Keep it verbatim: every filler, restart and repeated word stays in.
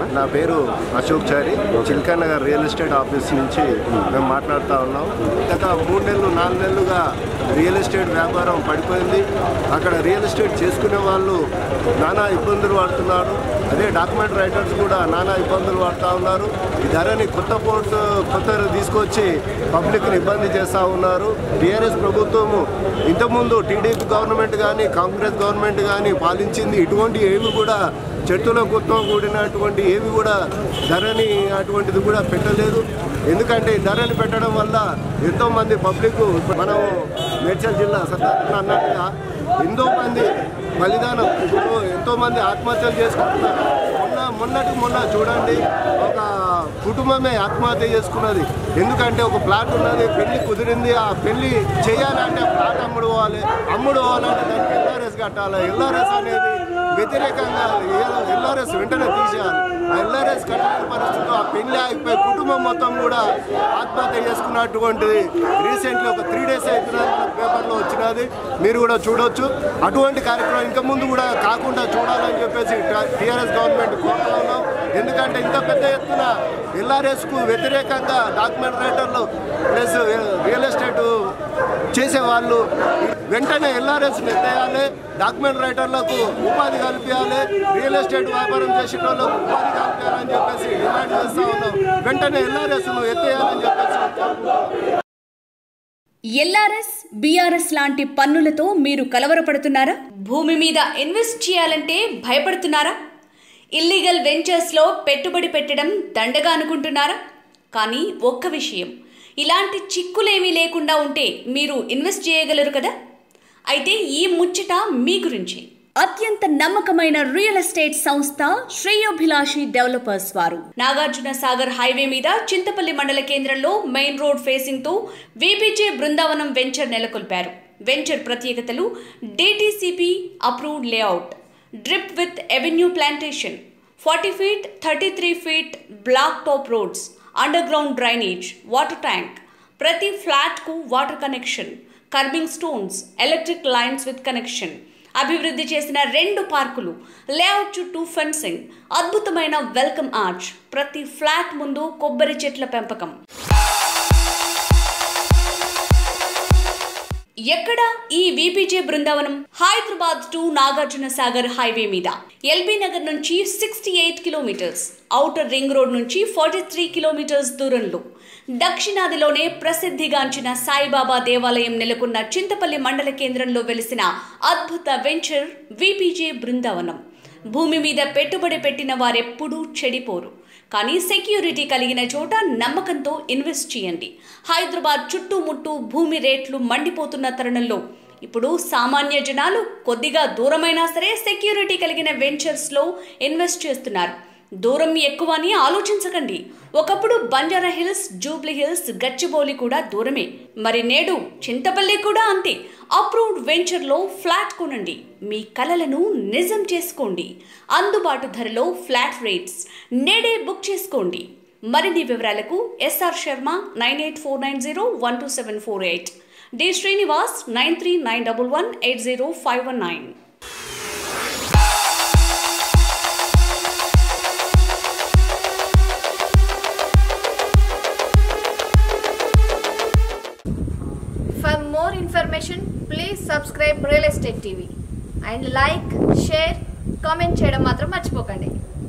నా పేరు Ashok Chari, Chilka Nagar real estate office నుంచి మేము మాట్లాడుతూ ఉన్నాం. గత మూడు నెలలు నాలుగు నెలలుగా రియల్ ఎస్టేట్ వ్యాపారం పడిపోయింది. అక్కడ రియల్ ఎస్టేట్ చేసుకునే వాళ్ళు నానా ఇబ్బందులు పడుతున్నారు. అదే డాక్యుమెంట్ రైటర్స్ కూడా నానా ఇబ్బందులు పడుతూ ఉన్నారు. ఈ ధరని కొత్త పోర్టు కొత్త తీసుకొచ్చి పబ్లిక్ని ఇబ్బంది చేస్తూ ఉన్నారు. టీఆర్ఎస్ ప్రభుత్వము ఇంతకుముందు టీడీపీ గవర్నమెంట్ కానీ కాంగ్రెస్ గవర్నమెంట్ కానీ పాలించింది. ఇటువంటి ఏవి కూడా చెట్టులో కొత్త కూడినటువంటి ఏవి కూడా ధరని అటువంటిది కూడా పెట్టలేదు. ఎందుకంటే ఈ ధరని పెట్టడం వల్ల ఎంతోమంది పబ్లిక్ మనం మేడ్చల్ జిల్లా సత్యాగ్రహం అన్నట్టుగా ఎంతోమంది బలిదానం ఇప్పుడు ఎంతోమంది ఆత్మహత్యలు చేసుకుంటున్నారు. మొన్న మొన్నటి మొన్న చూడండి, ఒక కుటుంబమే ఆత్మహత్య చేసుకున్నది. ఎందుకంటే ఒక ప్లాట్ ఉన్నది, పెళ్లి కుదిరింది, ఆ పెళ్లి చేయాలంటే ఆ ప్లాట్ అమ్ముడు పోవాలి. అమ్ముడు పోవాలంటే దానికి ఎల్ఆర్ఎస్ కట్టాలి. ఎల్ఆర్ఎస్ అనేది వ్యతిరేకంగా ఎల్ఆర్ఎస్ వెంటనే తీసేయాలి. ఆ ఎల్ఆర్ఎస్ కట్టలేని పరిస్థితుల్లో ఆ పెళ్లి ఆగిపోయి కుటుంబం మొత్తం కూడా ఆత్మహత్య చేసుకున్నటువంటిది రీసెంట్లీ ఒక త్రీ డేస్ అవుతున్నది మన పేపర్లో వచ్చినది, మీరు కూడా చూడవచ్చు. అటువంటి కార్యక్రమం ఇంకా ముందు కూడా కాకుండా చూడాలని చెప్పేసి టీఆర్ఎస్ గవర్నమెంట్ కోరుతా ఉన్నాం. ఎందుకంటే ఇంత పెద్ద ఎత్తున ఎల్ఆర్ఎస్కు వ్యతిరేకంగా డాక్యుమెంట్ రైటర్లు ప్లస్ రియల్ ఎస్టేట్ చేసేవాళ్ళు వెంటనే ఎల్ఆర్ఎస్ ఎత్తేయాలి. డాక్యుమెంట్ రైటర్లకు ఉపాధి కల్పించాలి. రియల్ ఎస్టేట్ వ్యాపారం చేసే వాళ్ళకు ఉపాధి కల్పించాలని చెప్పేసి డిమాండ్ చేస్తూ ఉన్నాం. వెంటనే ఎల్ఆర్ఎస్ను ఎత్తేయాలని చెప్పేసి. ఎల్ఆర్ఎస్, బీఆర్ఎస్ లాంటి పన్నులతో మీరు కలవరపడుతున్నారా? భూమి మీద ఇన్వెస్ట్ చేయాలంటే భయపడుతున్నారా? ఇల్లీగల్ వెంచర్స్లో పెట్టుబడి పెట్టడం దండగా అనుకుంటున్నారా? కానీ ఒక్క విషయం, ఇలాంటి చిక్కులేమీ లేకుండా ఉంటే మీరు ఇన్వెస్ట్ చేయగలరు కదా? అయితే ఈ ముచ్చట మీ గురించి. అత్యంత నమ్మకమైన రియల్ ఎస్టేట్ సంస్థ శ్రేయోభిలాషి డెవలపర్స్ వారు నాగార్జున సాగర్ హైవే మీద చింతపల్లి మండల కేంద్రంలో మెయిన్ రోడ్ ఫేసింగ్ తో వీపీజే బృందావనం వెంచర్ నెలకొల్పారు. వెంచర్ ప్రత్యేకతలు: DTCP approved layout, drip with avenue plantation, forty feet thirty three feet black top roads, under ground drainage, water tank, ప్రతి ఫ్లాట్ కు water connection, curbing stones, electric lines with connection, అభివృద్ధి చేసిన రెండు పార్కులు, layout చుట్టూ fencing, అద్భుతమైన welcome arch, ప్రతి flat ముందు కొబ్బరి చెట్ల పెంపకం. ఎక్కడ ఈ VPJ Brindavanam? Hyderabad to Nagarjuna Sagar highway మీద ఎల్బీ నగర్ నుంచి sixty eight kilometres, outer ring road నుంచి ఫార్టీ త్రీ కిలోమీటర్స్ దూరంలో, దక్షిణాదిలోనే ప్రసిద్ధిగాంచిన సాయిబాబా దేవాలయం నెలకొన్న చింతపల్లి మండల కేంద్రంలో వెలిసిన అద్భుత వెంచర్ వీపీజే బృందావనం. భూమి మీద పెట్టుబడి పెట్టిన వారెప్పుడూ చెడిపోరు. కానీ సెక్యూరిటీ కలిగిన చోట నమ్మకంతో ఇన్వెస్ట్ చేయండి. హైదరాబాద్ చుట్టుముట్టు భూమి రేట్లు మండిపోతున్న తరుణంలో ఇప్పుడు సామాన్య జనాలు కొద్దిగా దూరమైనా సరే సెక్యూరిటీ కలిగిన వెంచర్స్లో ఇన్వెస్ట్ చేస్తున్నారు. దూరం ఎక్కువ అని ఆలోచించకండి. ఒకప్పుడు బంజారా హిల్స్, జూబ్లీ హిల్స్, గచ్చిబౌలి కూడా దూరమే. మరి నేడు చింతపల్లి కూడా అంతే. అప్రూవ్డ్ వెంచర్లో ఫ్లాట్ కొనండి, మీ కలలను నిజం చేసుకోండి. అందుబాటు ధరలో ఫ్లాట్ రేట్స్. నేడే బుక్ చేసుకోండి. మరిన్ని వివరాలకు SR Sharma nine eight four nine zero one two seven four eight, D Srinivas nine three nine one one eight zero five one nine. For more information, please subscribe Real Estate T V and like, share, comment చేయడం మాత్రం మర్చిపోకండి.